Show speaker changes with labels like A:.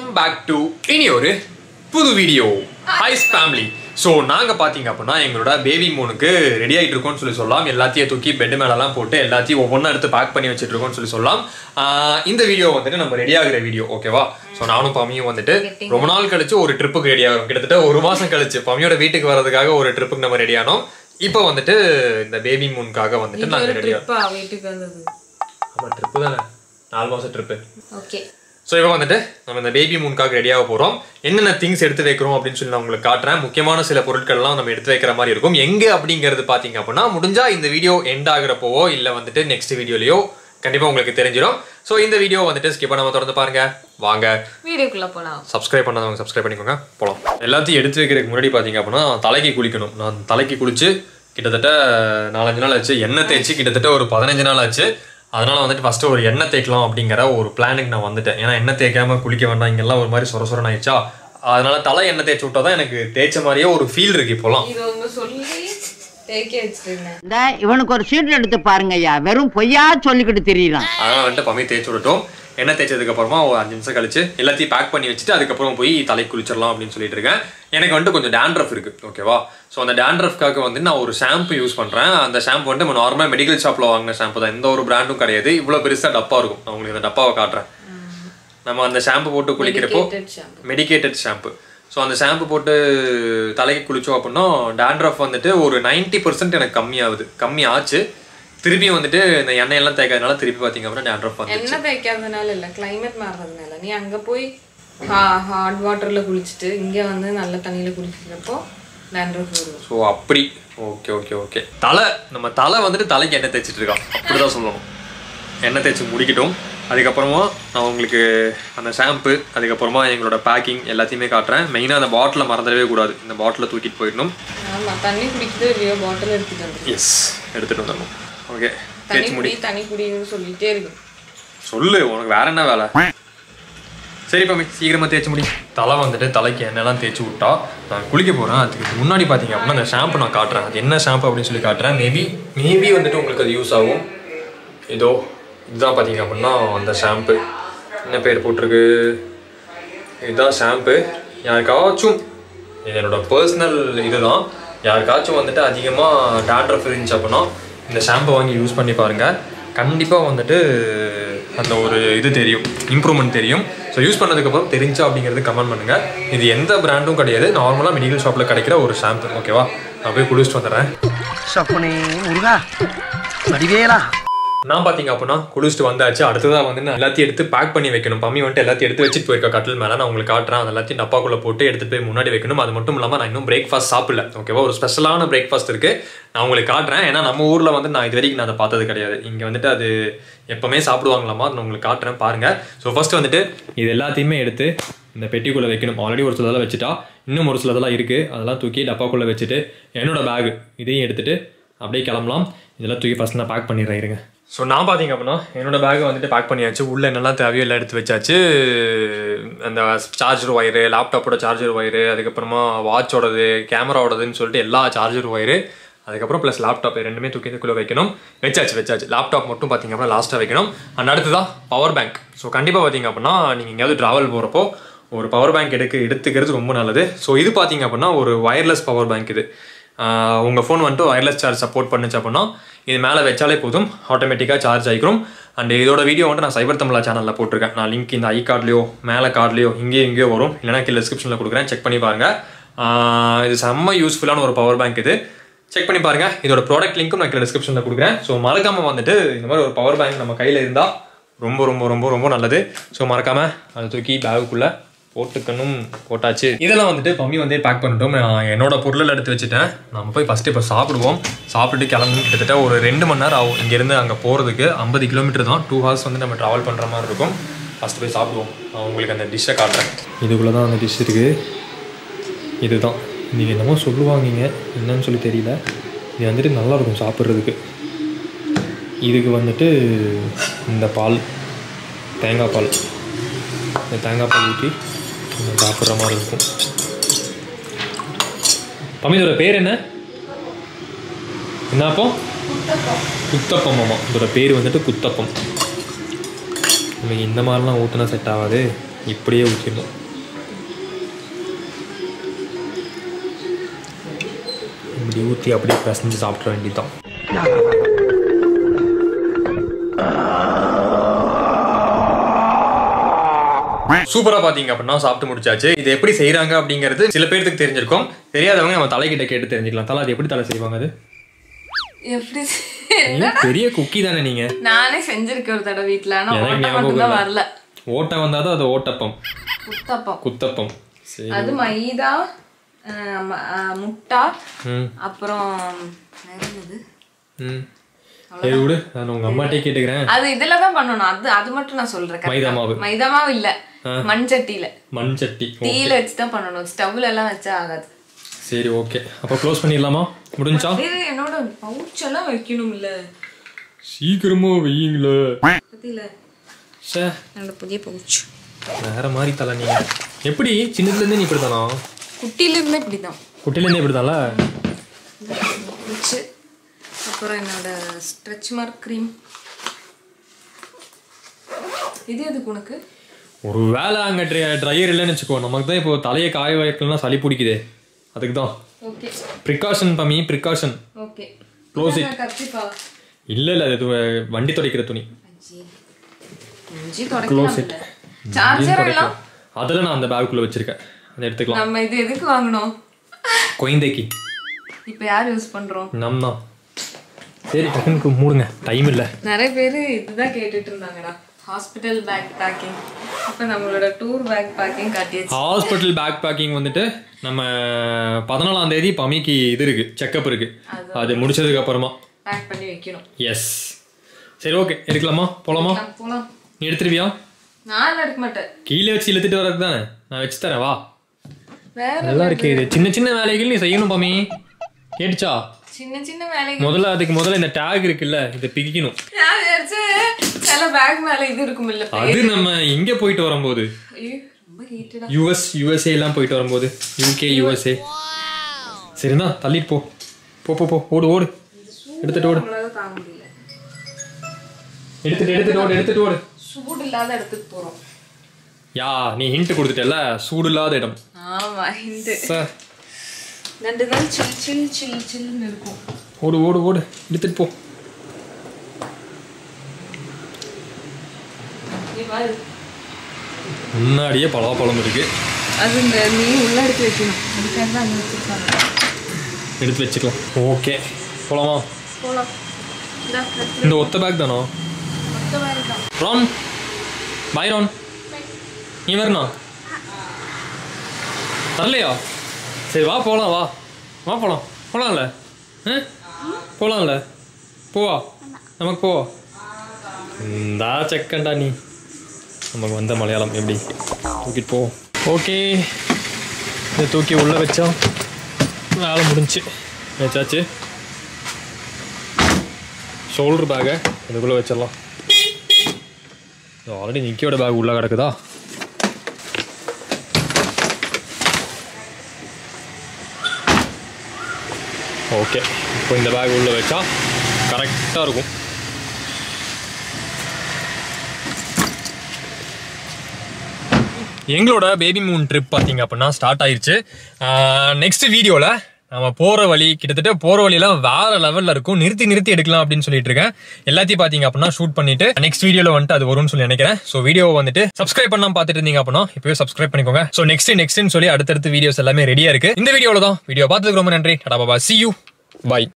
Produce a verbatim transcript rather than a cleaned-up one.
A: back to இன்னொரு புது video. Hi family. So நாங்க பாத்தீங்க அப்படினா எங்களோட பேபி மூனுக்கு ரெடி ஆயிட்டு இருக்கோம்னு சொல்லி சொல்லலாம். எல்லாத்தையும் தூக்கி பெட் மேலலாம் போட்டு எல்லாத்தையும் ஒவ்வொண்ணா எடுத்து பேக் பண்ணி வச்சிட்டு இருக்கோம்னு சொல்லி சொல்லலாம். இந்த வீடியோ வந்துட்டு நம்ம ரெடி ஆகுற வீடியோ, ஓகேவா? சோ நானும் பாமியும் வந்துட்டு ரொம்ப நாள் கழிச்சு ஒரு ட்ரிப்புக்கு ரெடி ஆகும். கிட்டத்தட்ட ஒரு மாசம் கழிச்சு பாமியோட வீட்டுக்கு வரதுக்காக ஒரு ட்ரிப்புக்கு நம்ம ரெடி ஆனோம். இப்போ வந்துட்டு இந்த பேபி மூனுக்காக வந்துட்டு நாங்க ரெடி ஆறோம். ட்ரிப்பா வீட்டுக்கு வந்தது? ஆமா ட்ரிப் தானே, நாலு மாசம் ட்ரிப். ஓகே. சோ இப்போ வந்துட்டு நம்ம இந்த பேபி மூனுக்காக ரெடி ஆக போறோம். என்னென்ன திங்ஸ் எடுத்து வைக்கிறோம் அப்படின்னு சொல்லி நான் உங்களுக்கு காட்டுறேன். முக்கியமான சில பொருட்கள்லாம் நம்ம எடுத்து வைக்கிற மாதிரி இருக்கும். எங்க அப்படிங்கிறது பாத்தீங்க அப்படின்னா முடிஞ்சா இந்த வீடியோ எண்ட் ஆகுறப்போ இல்ல வந்துட்டு நெக்ஸ்ட் வீடியோலயோ கண்டிப்பா உங்களுக்கு தெரிஞ்சிடும். சோ இந்த வீடியோ வந்துட்டு ஸ்கிப் பண்ணாம தொடர்ந்து பாருங்க. வாங்க வீடியோக்குள்ள போலாம். சப்ஸ்கிரைப் பண்ணாதவங்க சப்ஸ்கிரைப் பண்ணிக்கோங்க. போலாம். எல்லாத்தையும் எடுத்து வைக்கிறதுக்கு முன்னாடி பாத்தீங்க அப்படின்னா தலைக்கு குளிக்கணும். நான் தலைக்கு குளிச்சு கிட்டத்தட்ட நாலஞ்சு நாள் ஆச்சு. எண்ணெய் தேய்ச்சி கிட்டத்தட்ட ஒரு பதினஞ்சு நாள் ஆச்சு. அதனால வந்துட்டு ஃபர்ஸ்ட் ஒரு எண்ணெய் தேய்க்கலாம் அப்படிங்கிற ஒரு பிளானுக்கு நான் வந்துட்டேன். ஏன்னா எண்ணெய் தேய்க்காம குளிக்க வேண்டாம், இங்கெல்லாம் ஒரு மாதிரி சொர சொரன் ஆயிடுச்சா. அதனால தலை எண்ணெய் தேய்ச்சி விட்டாதான் எனக்கு தேய்ச்ச மாதிரியே ஒரு ஃபீல் இருக்கு. இப்போலாம்
B: இவனுக்கு ஒரு சீட் எடுத்து பாருங்க ஐயா, வெறும் பொய்யா சொல்லிக்கிட்டு தெரியலாம்.
A: அதனால வந்துட்டு பம்மி தேய்ச்சி விட்டோம். எண்ணெய் தேய்ச்சதுக்கு அப்புறமா ஒரு அஞ்சு நிமிஷம் கழிச்சு எல்லாத்தையும் பேக் பண்ணி வச்சுட்டு அதுக்கப்புறம் போய் தலை குளிச்சிடலாம் அப்படின்னு சொல்லிட்டு இருக்கேன். எனக்கு வந்துட்டு கொஞ்சம் டேண்ட்ரஃப் இருக்கு, ஓகேவா? ஸோ அந்த டேண்ட்ரஃப்காக வந்து நான் ஒரு ஷாம்பு யூஸ் பண்றேன். அந்த ஷாம்பு வந்து நம்ம நார்மல் மெடிக்கல் ஷாப்ல வாங்கின ஷாம்பு தான், எந்த ஒரு பிராண்டும் கிடையாது. இவ்வளவு பெருசா டப்பா இருக்கும். நான் உங்களுக்கு அந்த டப்பாவை காட்டுறேன். நம்ம அந்த ஷாம்பு போட்டு குளிக்கிறப்போ மெடிக்கேட்டட் ஷாம்பு. ஸோ அந்த ஷாம்பு போட்டு தலைக்கு குளிச்சோம் அப்படின்னா டேண்ட்ரஃப் வந்துட்டு ஒரு நைன்டி பர்சன்ட் எனக்கு கம்மியாகுது. கம்மி ஆச்சு. திருப்பி வந்துட்டு இந்த எண்ணெய் எல்லாம் தேய்க்காதனால திருப்பி பாத்தீங்க அப்படின்னா டேண்ட்ரஃப் வந்து
C: எண்ணெய் தேய்க்காதனால இல்ல, கிளைமேட் மாறதுனால. நீ அங்க போய் ஹாட் வாட்டர்ல குளிச்சுட்டு இங்க வந்து நல்ல தண்ணியில குளிக்கிறப்போ டேண்ட்ரஃப் வரும்.
A: ஸோ அப்படி ஓகே ஓகே ஓகே தலை நம்ம தலை வந்துட்டு தலைக்கு எண்ணெய் தேய்ச்சிட்டு இருக்கான், அப்படிதான் சொல்லணும். எண்ணெய் தேய்ச்சி முடிக்கட்டும். அதுக்கப்புறமா நான் உங்களுக்கு அந்த ஷாம்பு அதுக்கப்புறமா எங்களோட பேக்கிங் எல்லாத்தையுமே காட்டுறேன். மெயினாக அந்த பாட்டிலை மறந்துடவே கூடாது. இந்த பாட்டிலை தூக்கிட்டு போயிடணும்.
C: ஆமாம், தண்ணி குடிக்கிறது இல்லையோ பாட்டில் எடுத்துட்டு வந்து.
A: எஸ், எடுத்துட்டு வந்துடணும். ஓகே,
C: தண்ணி குடி தண்ணி குடின்னு சொல்லிட்டே இருக்கு.
A: சொல்லு, உனக்கு வேற என்ன வேலை? சரி பம்மி, சீக்கிரமா தேய்ச்சி முடி. தலை வந்துட்டு தலைக்கு எண்ணெய்லாம் தேய்ச்சி விட்டா நான் குளிக்க போறேன். அதுக்கு முன்னாடி பாத்தீங்க அப்படின்னா அந்த ஷாம்பு நான் காட்டுறேன். அது என்ன ஷாம்பு அப்படின்னு சொல்லி காட்டுறேன். மேபி மேபி வந்துட்டு உங்களுக்கு அது யூஸ் ஆகும். இதோ இதுதான் பார்த்தீங்க அப்படின்னா அந்த ஷாம்பு. என்ன பேர் போட்டிருக்கு? இதுதான் ஷாம்பு. யாருக்காச்சும் இது என்னோட பர்சனல் இதுதான். யாருக்காச்சும் வந்துட்டு அதிகமாக டேண்ட்ரஃப் இருந்துச்சு அப்படின்னா இந்த ஷாம்பை வாங்கி யூஸ் பண்ணி பாருங்கள். கண்டிப்பாக வந்துட்டு அந்த ஒரு இது தெரியும், இம்ப்ரூவ்மெண்ட் தெரியும். ஸோ யூஸ் பண்ணதுக்கப்புறம் தெரிஞ்சா அப்படிங்கிறது கமெண்ட் பண்ணுங்கள். இது எந்த பிராண்டும் கிடையாது, நார்மலாக மெடிக்கல் ஷாப்பில் கிடைக்கிற ஒரு ஷாம்பு, ஓகேவா? நான் போய் குளிச்சுட்டு வந்துடுறேன். நான் பார்த்தீங்க அப்படின்னா குளிச்சுட்டு வந்தாச்சு. அடுத்ததாக வந்து நான் எல்லாத்தையும் எடுத்து பேக் பண்ணி வைக்கணும். பம்மி வந்துட்டு எல்லாத்தையும் எடுத்து வச்சுட்டு போயிருக்க கட்டில் மேலே. நான் உங்களுக்கு காட்டுறேன். அது எல்லாத்தையும் டப்பாக்குள்ளே போட்டு எடுத்துகிட்டு போய் முன்னாடி வைக்கணும். அது மட்டும் இல்லாமல் நான் இன்னும் பிரேக்ஃபாஸ்ட் சாப்பிடல, ஓகேவா? ஒரு ஸ்பெஷலான பிரேக்ஃபாஸ்ட் இருக்குது, நான் உங்களுக்கு காட்டுறேன். ஏன்னா நம்ம ஊரில் வந்து நான் இது வரைக்கும் நான் அதை பார்த்தது கிடையாது. இங்கே வந்துட்டு அது எப்போவுமே சாப்பிடுவாங்களாமா, நான் உங்களுக்கு காட்டுறேன் பாருங்கள். ஸோ ஃபர்ஸ்ட் வந்துட்டு இது எல்லாத்தையுமே எடுத்து இந்த பெட்டிக்குள்ளே வைக்கணும். ஆல்ரெடி ஒரு சிலதெல்லாம் வச்சுட்டா, இன்னும் ஒரு சிலதெல்லாம் இருக்குது. அதெல்லாம் தூக்கி டப்பாக்குள்ளே வச்சுட்டு என்னோட பேகு இதையும் எடுத்துகிட்டு அப்படியே கிளம்பலாம். இதெல்லாம் தூக்கி ஃபஸ்ட் நான் பேக் பண்ணிடுறேன், இருங்க. ஸோ நான் பார்த்தீங்க அப்படின்னா என்னோட பேக்கை வந்துட்டு பேக் பண்ணியாச்சு. உள்ளே என்னெல்லாம் தேவையோ எல்லாம் எடுத்து வச்சாச்சு. அந்த சார்ஜர் ஒயரு, லேப்டாப்போட சார்ஜர் ஒயரு, அதுக்கப்புறமா வாட்சோடது, கேமராவோடதுன்னு சொல்லிட்டு எல்லா சார்ஜர் ஒயரு, அதுக்கப்புறம் ப்ளஸ் லேப்டாப் ரெண்டுமே தூக்கி இதுக்குள்ளே வைக்கணும். வச்சாச்சு வச்சாச்சு லேப்டாப் மட்டும் பார்த்தீங்க அப்படின்னா லாஸ்ட்டாக வைக்கணும். அண்ட் அடுத்ததான் பவர் பேங்க். ஸோ கண்டிப்பாக பார்த்தீங்க அப்படின்னா நீங்கள் எங்கேயாவது ட்ராவல் போகிறப்போ ஒரு பவர் பேங்க் எடுக்க எடுத்துக்கிறது ரொம்ப நல்லது. ஸோ இது பார்த்தீங்க அப்படின்னா ஒரு வயர்லெஸ் பவர் பேங்க். இது உங்கள் ஃபோன் வந்துட்டு வயர்லெஸ் சார்ஜ் சப்போர்ட் பண்ணுச்சு அப்படின்னா இது மேலே வச்சாலே போதும், ஆட்டோமேட்டிக்காக சார்ஜ் ஆகிக்கும். அண்ட் இதோட வீடியோ வந்துட்டு நான் சைபர் தமிழா சேனலில் போட்டிருக்கேன். நான் லிங்க் இந்த ஐ கார்ட்லையோ மேலே கார்ட்லையோ இங்கேயோ இங்கேயோ வரும், இல்லைனா கீழே டிஸ்கிரிப்ஷனில் கொடுக்குறேன், செக் பண்ணி பாருங்கள். இது செம்ம யூஸ்ஃபுல்லான ஒரு பவர் பேங்க். இது செக் பண்ணி பாருங்கள். இதோட ப்ராடக்ட் லிங்க்கும் நான் கீழே டிஸ்கிரிப்ஷனில் கொடுக்குறேன். ஸோ மறக்காமல் வந்துட்டு இந்த மாதிரி ஒரு பவர் பேங்க் நம்ம கையில் இருந்தால் ரொம்ப ரொம்ப ரொம்ப ரொம்ப நல்லது. ஸோ மறக்காமல் அதை தூக்கி பேகுக்குள்ளே போட்டுக்கணும். போட்டாச்சு. இதெல்லாம் வந்துட்டு பம்மி வந்து பேக் பண்ணிட்டோம். நான் என்னோட பொருளை எடுத்து வச்சுட்டேன். நம்ம போய் ஃபஸ்ட்டு இப்போ சாப்பிடுவோம். சாப்பிட்டுட்டு கிளம்பணும். கிட்டத்தட்ட ஒரு ரெண்டு மணி நேரம் ஆகும் இங்கேருந்து அங்கே போகிறதுக்கு. ஐம்பது கிலோமீட்டர் தான், டூ ஹவர்ஸ் வந்து நம்ம ட்ராவல் பண்ணுற மாதிரி இருக்கும். ஃபஸ்ட்டு போய் சாப்பிடுவோம். நான் உங்களுக்கு அந்த டிஷ்ஷை காட்டுறேன். இதுக்குள்ளே தான் அந்த டிஷ் இருக்குது. இதுதான் நீங்கள் என்னமோ சொல்லுவாங்க, என்னன்னு சொல்லி தெரியல. இது வந்துட்டு நல்லாயிருக்கும் சாப்பிட்றதுக்கு. இதுக்கு வந்துட்டு இந்த பால், தேங்காய் பால், இந்த தேங்காய் பால் ஊற்றி சாப்பிட்ற மாதிரி இருக்கும். பம்மி இதோட பேர் என்ன? என்னப்போ? குத்தப்பம். ஆமா, இதோட பேர் வந்துட்டு குத்தப்பம். நமக்கு இந்த மாதிரிலாம் ஊற்றினா செட் ஆகாது, இப்படியே ஊற்றிடணும். இப்படி ஊற்றி அப்படியே பிசைஞ்சு சாப்பிட்ற வேண்டியதுதான். சூப்பரா பாத்தீங்க அப்படின்னா சாப்பிட்டு முடிச்சாச்சு. இது எப்படி செய்யறாங்க அப்படிங்கிறது சில பேருக்கு தெரிஞ்சிருக்கும், தெரியாதவங்க நம்ம தலைகிட்ட கேட்டு தெரிஞ்சுக்கலாம். தலை அது எப்படி தலை செய்வாங்க? அது
C: எப்படி
A: பெரிய குக்கி தானே நீங்க?
C: நானே செஞ்சிருக்கேன் ஒரு தடவை வீட்டுல. ஆனா ஓட்ட மட்டும் வரல.
A: ஓட்ட வந்தாதான் அது ஓட்டப்பம், குத்தப்பம். குத்தப்பம்
C: அது மைதா, முட்டை, அப்புறம்
A: விடு, நான் உங்க அம்மாட்டே கேட்டுக்கிறேன்.
C: அது இதுலதான் பண்ணணும். அது அது மட்டும் நான் சொல்றேன். மைதா மாவு மைதா மாவு இல்ல, மண் சட்டியில. மண் சட்டி தீயில வச்சுதான் பண்ணணும், ஸ்டவ்ல எல்லாம் வச்சா ஆகாது.
A: சரி ஓகே, அப்ப க்ளோஸ் பண்ணிடலாமா? முடிஞ்சா?
C: என்னோட பவுச் எல்லாம் வைக்கணும் இல்ல,
A: சீக்கிரமா வையுங்களே.
C: பத்தில சே என்னோட புதிய பவுச்
A: வேற மாதிரி தலை. நீங்க எப்படி சின்னதுல இருந்தே நீ இப்படி தானா?
C: குட்டில இருந்தே இப்படிதான்.
A: குட்டில இருந்தே இப்படி தான்ல.
C: அப்புறம் என்னோட ஸ்ட்ரெச் மார்க் க்ரீம். இது எதுக்கு உனக்கு?
A: ஒரு வேலை அங்கே ட்ரையர் இல்லைன்னு வச்சுக்கோ, நமக்கு தான் இப்போ தலையை காய வைக்கலாம், சளி பிடிக்குதே, அதுக்கு தான். ஓகே, ப்ரிகாஷன் பம்மி, ப்ரிகாஷன். Okay, close it. இல்லை இல்லை, அது வண்டி துடைக்கிற துணி. Close it. சார்ஜர் எல்லாம் அதெல்லாம் நான் அந்த பேக்குள்ள வச்சிருக்கேன், அதை எடுத்துக்கலாம்.
C: நம்ம இது எதுக்கு வாங்கணும்?
A: குழந்தைக்கு.
C: இப்போ யார் யூஸ் பண்றோம்?
A: நம்ம தான். சரி டக்குனுக்கு மூடுங்க, டைம் இல்லை.
C: நிறைய பேர் இதுதான் கேட்டுட்டு இருந்தாங்கடா, ஹாஸ்பிட்டல் பேக் பேக்கிங். இப்போ நம்மளோட டூர் பேக் பேக்கிங் காட்டியாச்சு.
A: ஹாஸ்பிட்டல் பேக் பேக்கிங் வந்துட்டு நம்ம பதினாலாம் தேதி பமிக்கு இது இருக்கு, செக்அப் இருக்கு, அது முடிச்சதுக்கு அப்புறமா
C: பேக் பண்ணி வைக்கணும்.
A: எஸ். சரி ஓகே, எடுக்கலாமா? போலாமா?
C: போலாம்.
A: நீ எடுத்துருவியா?
C: நான் எடுக்க மாட்டேன்,
A: கீழே வச்சு இழுத்துட்டு வரது தானே, நான் வச்சு தரேன் வா. நல்லா இருக்கு. இது சின்ன சின்ன வேலைகள் நீ செய்யணும் பமி, கேட்டுச்சா?
C: சின்ன சின்ன வேலைகள்.
A: முதல்ல அதுக்கு முதல்ல இந்த டேக் இருக்குல்ல, இதை பிக்கணும்.
C: சில பேக் மேல இது இருக்கும் இல்ல,
A: அது நம்ம எங்க போயிட்டு வரும்போது,
C: ரொம்ப ஹீட்டடா,
A: யுஎஸ் யுஎஸ்ஏ எல்லாம் போயிட்டு வரும்போது, யூகே யுஎஸ்ஏ. சரிண்ணா, தள்ளிட்டு போ போ போ போ, ஓடு ஓடு, எடுத்துட்டு ஓடு.
C: தாங்க முடியல.
A: எடுத்துட்டு எடுத்துட்டு ஓடு, எடுத்துட்டு ஓடு.
C: சூடு இல்லாத இடத்துக்கு போறோம்.
A: யா, நீ ஹிண்ட் கொடுத்துட்டல, சூடு இல்லாத இடம்.
C: ஆமா, ஹிண்ட். சார் ரெண்டு நாள் சில் சில் சில் சில்னு இருக்கும்.
A: ஓடு ஓடு ஓடு, எடுத்துட்டு போ. முன்னாடியே பலாப்பழம் இருக்கு,
C: அது இந்த நீ உள்ள எடுத்து வைக்கணும், அதுக்காக தான் அங்கே வச்சிருக்காங்க.
A: எடுத்து வச்சுக்கலாம். ஓகே, போலாமா?
C: போலாம்.
A: இந்த ஒத்த பேக் தானோ?
C: ஒத்த பேக் தான்.
A: ரான், பாய் ரான், நீ வரணும் வரலையா? சரி வா போகலாம், வா வா போகலாம். போகலாம்ல? ஆ போகலாம்ல? போவா, நமக்கு போவா. இந்தா செக்கண்டா நீ, நமக்கு வந்த மலையாளம் எப்படி தூக்கிட்டு போவோம். ஓகே, இதை தூக்கி உள்ளே வச்சா வேலை முடிஞ்சு வச்சாச்சு. ஷோல்டர் பேக்கை இதுக்குள்ளே வச்சிடலாம். ஆல்ரெடி நிக்கியோட பேக் உள்ளே கிடக்குதா? ஓகே, இப்போ இந்த பேக் உள்ளே வச்சா கரெக்டாக இருக்கும். எங்களோட பேபி மூன் ட்ரிப் பார்த்தீங்க அப்படின்னா ஸ்டார்ட் ஆயிடுச்சு. நெக்ஸ்ட் வீடியோவில் நம்ம போகிற வழி கிட்டத்தட்ட போகிற வழியெல்லாம் வேற லெவலில் இருக்கும், நிறுத்தி நிறுத்தி எடுக்கலாம் அப்படின்னு சொல்லிட்டு இருக்கேன். எல்லாத்தையும் பார்த்தீங்க அப்படின்னா ஷூட் பண்ணிட்டு நெக்ஸ்ட் வீடியோவில் வந்துட்டு அது வரும்னு சொல்லி நினைக்கிறேன். ஸோ வீடியோவை வந்துட்டு சப்ஸ்கிரைப் பண்ணாம பார்த்துட்டு இருந்தீங்க அப்படின்னா இப்போவே சப்ஸ்கிரைப் பண்ணிக்கோங்க. ஸோ நெக்ஸ்ட் நெக்ஸ்ட்னு சொல்லி அடுத்தடுத்து வீடியோஸ் எல்லாமே ரெடியாக இருக்கு. இந்த வீடியோவில் தான். வீடியோ பார்த்ததுக்கு ரொம்ப நன்றி. Tata Baba, see you, bye.